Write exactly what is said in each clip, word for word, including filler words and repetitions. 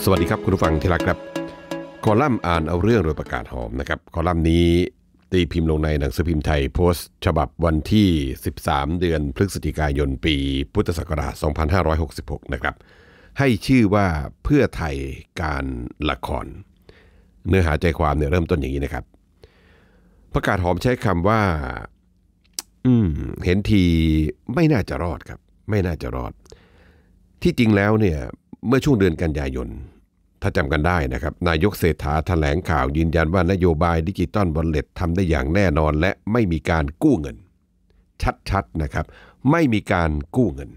สวัสดีครับคุณผู้ฟังที่รักครับคอลัมน์อ่านเอาเรื่องโดยประกาศหอมนะครับคอลัมน์นี้ตีพิมพ์ลงในหนังสือพิมพ์ไทยโพสต์ฉบับวันที่สิบสามเดือนพฤศจิกายนปีพุทธศักราชสองพันห้าร้อยหกสิบหกนะครับให้ชื่อว่าเพื่อไทยการละครเนื้อหาใจความเนี่ยเริ่มต้นอย่างนี้นะครับประกาศหอมใช้คำว่าอืมเห็นทีไม่น่าจะรอดครับไม่น่าจะรอดที่จริงแล้วเนี่ยเมื่อช่วงเดือนกันยายนถ้าจำกันได้นะครับนายกเศรษฐาแถลงข่าวยืนยันว่านโยบายดิจิตอลวอลเล็ตทำได้อย่างแน่นอนและไม่มีการกู้เงินชัดๆนะครับไม่มีการกู้เงิน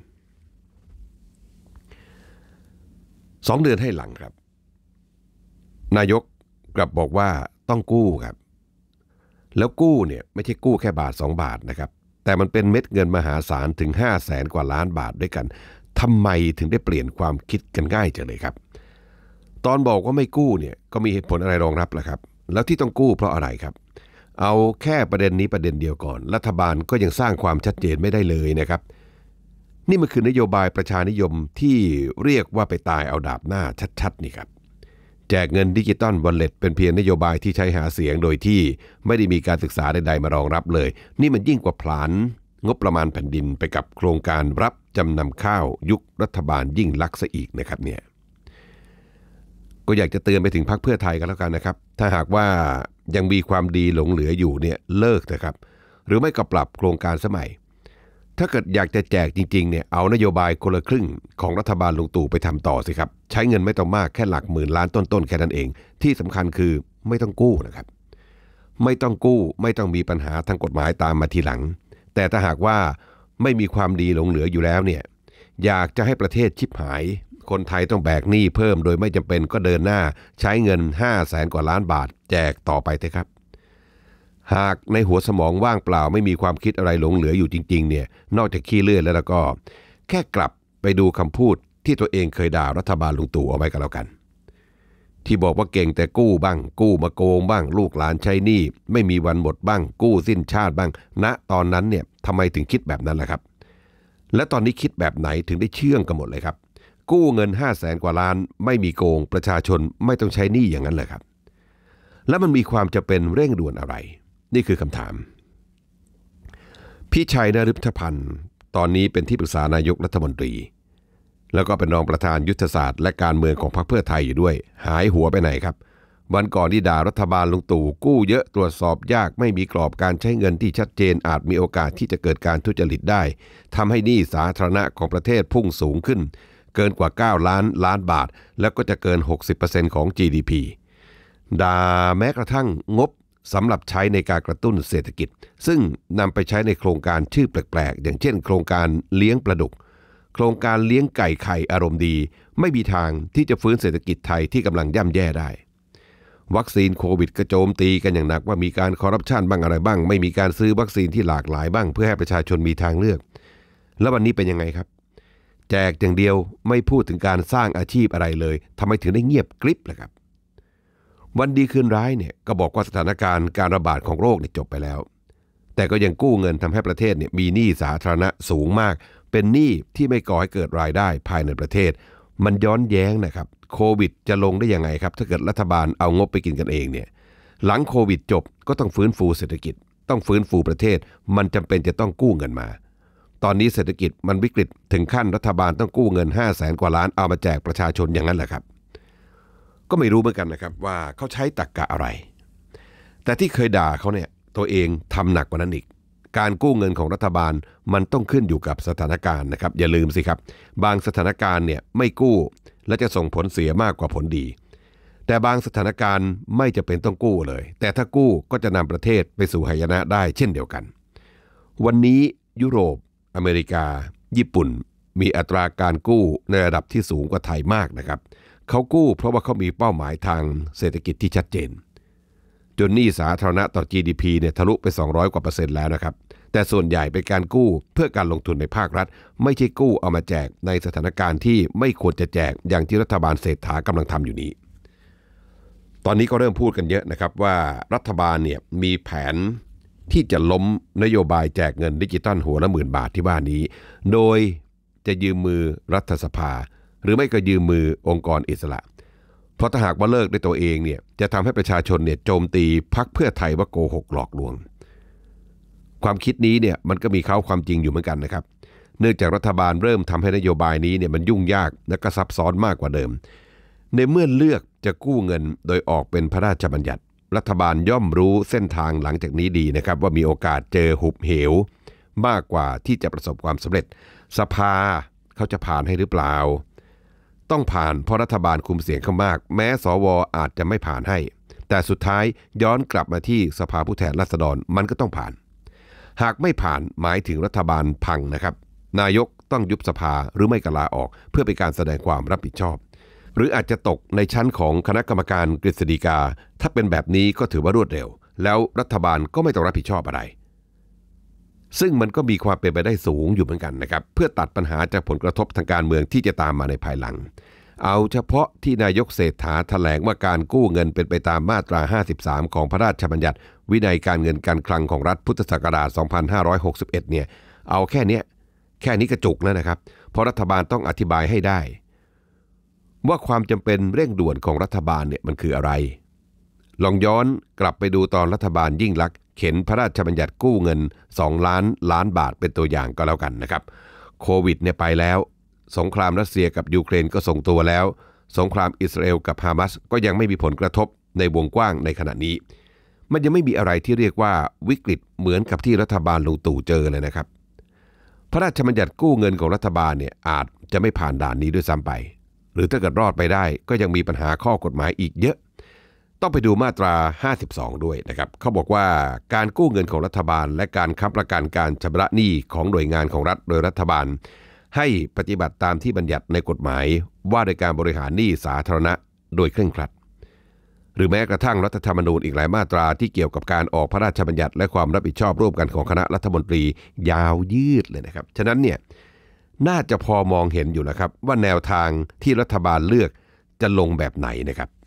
สองเดือนให้หลังครับนายกกลับบอกว่าต้องกู้ครับแล้วกู้เนี่ยไม่ใช่กู้แค่บาทสองบาทนะครับแต่มันเป็นเม็ดเงินมหาศาลถึงห้าแสนกว่าล้านบาทด้วยกันทำไมถึงได้เปลี่ยนความคิดกันง่ายจังเลยครับตอนบอกว่าไม่กู้เนี่ยก็มีเหตุผลอะไรรองรับล่ะครับแล้วที่ต้องกู้เพราะอะไรครับเอาแค่ประเด็นนี้ประเด็นเดียวก่อนรัฐบาลก็ยังสร้างความชัดเจนไม่ได้เลยนะครับนี่มันคือนโยบายประชานิยมที่เรียกว่าไปตายเอาดาบหน้าชัดๆนี่ครับแจกเงินดิจิตอลวอลเล็ตเป็นเพียงนโยบายที่ใช้หาเสียงโดยที่ไม่ได้มีการศึกษาใดๆมารองรับเลยนี่มันยิ่งกว่าผลาญงบประมาณแผ่นดินไปกับโครงการรับจำนำข้าวยุครัฐบาลยิ่งลักษณ์ซะอีกนะครับเนี่ยก็อยากจะเตือนไปถึงพรรคเพื่อไทยกันแล้วกันนะครับถ้าหากว่ายังมีความดีหลงเหลืออยู่เนี่ยเลิกเถอะครับหรือไม่ก็ปรับโครงการสมัยถ้าเกิดอยากจะแจกจริงๆเนี่ยเอานโยบายคนละครึ่งของรัฐบาลลุงตู่ไปทำต่อสิครับใช้เงินไม่ต้องมากแค่หลักหมื่นล้านต้นๆแค่นั้นเองที่สำคัญคือไม่ต้องกู้นะครับไม่ต้องกู้ไม่ต้องมีปัญหาทางกฎหมายตามมาทีหลังแต่ถ้าหากว่าไม่มีความดีหลงเหลืออยู่แล้วเนี่ยอยากจะให้ประเทศชิบหายคนไทยต้องแบกหนี้เพิ่มโดยไม่จำเป็นก็เดินหน้าใช้เงินห้าแสนกว่าล้านบาทแจกต่อไปเถอะครับหากในหัวสมองว่างเปล่าไม่มีความคิดอะไรหลงเหลืออยู่จริงๆเนี่ยนอกจากขี้เลื่อนแล้วก็แค่กลับไปดูคำพูดที่ตัวเองเคยด่ารัฐบาลลุงตู่เอาไว้กันแล้วกันที่บอกว่าเก่งแต่กู้บ้างกู้มาโกงบ้างลูกหลานใช้หนี้ไม่มีวันหมดบ้างกู้สิ้นชาติบ้างณตอนนั้นเนี่ยทำไมถึงคิดแบบนั้นล่ะครับและตอนนี้คิดแบบไหนถึงได้เชื่องกันหมดเลยครับกู้เงินห้าแสนกว่าล้านไม่มีโกงประชาชนไม่ต้องใช้หนี้อย่างนั้นเลยครับแล้วมันมีความจะเป็นเร่งด่วนอะไรนี่คือคำถามพี่ชัยนฤทธพันธ์ตอนนี้เป็นที่ปรึกษานายกรัฐมนตรีแล้วก็เป็นรองประธานยุทธศาสตร์และการเมืองของพรรคเพื่อไทยอยู่ด้วยหายหัวไปไหนครับวันก่อนที่ด่ารัฐบาลลุงตู่กู้เยอะตรวจสอบยากไม่มีกรอบการใช้เงินที่ชัดเจนอาจมีโอกาสที่จะเกิดการทุจริตได้ทำให้หนี้สาธารณะของประเทศพุ่งสูงขึ้นเกินกว่าเก้าล้านล้านบาทแล้วก็จะเกิน หกสิบเปอร์เซ็นต์ ของ จี ดี พี ด่าแม้กระทั่งงบสำหรับใช้ในการกระตุ้นเศรษฐกิจซึ่งนำไปใช้ในโครงการชื่อแปลกๆอย่างเช่นโครงการเลี้ยงปลาดุกโครงการเลี้ยงไก่ไข่อารมณ์ดีไม่มีทางที่จะฟื้นเศรษฐกิจไทยที่กำลังย่ำแย่ได้วัคซีนโควิดกระโจมตีกันอย่างหนักว่ามีการคอร์รัปชันบ้างอะไรบ้างไม่มีการซื้อวัคซีนที่หลากหลายบ้างเพื่อให้ประชาชนมีทางเลือกแล้ววันนี้เป็นยังไงครับแจกอย่างเดียวไม่พูดถึงการสร้างอาชีพอะไรเลยทำไมถึงได้เงียบกริบล่ะครับวันดีคืนร้ายเนี่ยก็บอกว่าสถานการณ์การระบาดของโรคเนี่ยจบไปแล้วแต่ก็ยังกู้เงินทำให้ประเทศเนี่ยมีหนี้สาธารณะสูงมากเป็นหนี้ที่ไม่ก่อให้เกิดรายได้ภายในประเทศมันย้อนแย้งนะครับโควิดจะลงได้ยังไงครับถ้าเกิดรัฐบาลเอางบไปกินกันเองเนี่ยหลังโควิดจบก็ต้องฟื้นฟูเศรษฐกิจต้องฟื้นฟูประเทศมันจำเป็นจะต้องกู้เงินมาตอนนี้เศรษฐกิจมันวิกฤตถึงขั้นรัฐบาลต้องกู้เงินห้าแสนกว่าล้านเอามาแจกประชาชนอย่างนั้นแหละครับก็ไม่รู้เหมือนกันนะครับว่าเขาใช้ตรรกะอะไรแต่ที่เคยด่าเขาเนี่ยตัวเองทำหนักกว่านั้นอีกการกู้เงินของรัฐบาลมันต้องขึ้นอยู่กับสถานการณ์นะครับอย่าลืมสิครับบางสถานการณ์เนี่ยไม่กู้และจะส่งผลเสียมากกว่าผลดีแต่บางสถานการณ์ไม่จะเป็นต้องกู้เลยแต่ถ้ากู้ก็จะนำประเทศไปสู่หายนะได้เช่นเดียวกันวันนี้ยุโรปอเมริกาญี่ปุ่นมีอัตราการกู้ในระดับที่สูงกว่าไทยมากนะครับเขากู้เพราะว่าเขามีเป้าหมายทางเศรษฐกิจที่ชัดเจนจนหนี้สาธารณะต่อ จี ดี พี เนี่ยทะลุไปสองร้อยกว่าเปอร์เซ็นต์แล้วนะครับแต่ส่วนใหญ่เป็นการกู้เพื่อการลงทุนในภาครัฐไม่ใช่กู้เอามาแจกในสถานการณ์ที่ไม่ควรจะแจกอย่างที่รัฐบาลเศรษฐากำลังทำอยู่นี้ตอนนี้ก็เริ่มพูดกันเยอะนะครับว่ารัฐบาลเนี่ยมีแผนที่จะล้มนโยบายแจกเงินดิจิตอลหัวละหมื่นบาทที่ว่านี้โดยจะยืมมือรัฐสภาหรือไม่ก็ยืมมือองค์กรอิสระเพราะถ้าหากว่าเลิกด้วยตัวเองเนี่ยจะทำให้ประชาชนเนี่ยโจมตีพรรคเพื่อไทยว่าโกหกหลอกลวงความคิดนี้เนี่ยมันก็มีเขาความจริงอยู่เหมือนกันนะครับเนื่องจากรัฐบาลเริ่มทำให้นโยบายนี้เนี่ยมันยุ่งยากและก็ซับซ้อนมากกว่าเดิมในเมื่อเลือกจะกู้เงินโดยออกเป็นพระราชบัญญัติรัฐบาลย่อมรู้เส้นทางหลังจากนี้ดีนะครับว่ามีโอกาสเจอหุบเหวมากกว่าที่จะประสบความสำเร็จสภาเขาจะผ่านให้หรือเปล่าต้องผ่านเพราะรัฐบาลคุมเสียงเขามากแม้สวอาจจะไม่ผ่านให้แต่สุดท้ายย้อนกลับมาที่สภาผู้แทนราษฎรมันก็ต้องผ่านหากไม่ผ่านหมายถึงรัฐบาลพังนะครับนายกต้องยุบสภาหรือไม่ก็ลาออกเพื่อเป็นการแสดงความรับผิดชอบหรืออาจจะตกในชั้นของคณะกรรมการกฤษฎีกาถ้าเป็นแบบนี้ก็ถือว่ารวดเร็วแล้วรัฐบาลก็ไม่ต้องรับผิดชอบอะไรซึ่งมันก็มีความเป็นไปได้สูงอยู่เหมือนกันนะครับเพื่อตัดปัญหาจากผลกระทบทางการเมืองที่จะตามมาในภายหลังเอาเฉพาะที่นายกเศรษฐาแถลงว่าการกู้เงินเป็นไปตามมาตราห้าสิบสามของพระราชบัญญัติวินัยการเงินการคลังของรัฐพุทธศักราชสองพันห้าร้อยหกสิบเอ็ดเนี่ยเอาแค่เนี้ยแค่นี้กระจุกแล้วนะครับเพราะรัฐบาลต้องอธิบายให้ได้ว่าความจำเป็นเร่งด่วนของรัฐบาลเนี่ยมันคืออะไรลองย้อนกลับไปดูตอนรัฐบาลยิ่งลักษณ์เข็นพระราชบัญญัติกู้เงินสองล้านล้านบาทเป็นตัวอย่างก็แล้วกันนะครับโควิดเนี่ยไปแล้วสงครามรัสเซียกับยูเครนก็ส่งตัวแล้วสงครามอิสราเอลกับฮามาสก็ยังไม่มีผลกระทบในวงกว้างในขณะนี้มันยังไม่มีอะไรที่เรียกว่าวิกฤตเหมือนกับที่รัฐบาลลุงตู่เจอเลยนะครับพระราชบัญญัติกู้เงินของรัฐบาลเนี่ยอาจจะไม่ผ่านด่านนี้ด้วยซ้ำไปหรือถ้าเกิดรอดไปได้ก็ยังมีปัญหาข้อกฎหมายอีกเยอะต้องไปดูมาตราห้าสิบสองด้วยนะครับเขาบอกว่าการกู้เงินของรัฐบาลและการค้ำประกันการชำระหนี้ของหน่วยงานของรัฐโดยรัฐบาลให้ปฏิบัติตามที่บัญญัติในกฎหมายว่าโดยการบริหารหนี้สาธารณะโดยเคร่งครัดหรือแม้กระทั่งรัฐธรรมนูญอีกหลายมาตราที่เกี่ยวกับการออกพระราชบัญญัติและความรับผิดชอบร่วมกันของคณะรัฐมนตรียาวยืดเลยนะครับฉะนั้นเนี่ยน่าจะพอมองเห็นอยู่นะครับว่าแนวทางที่รัฐบาลเลือกจะลงแบบไหนนะครับ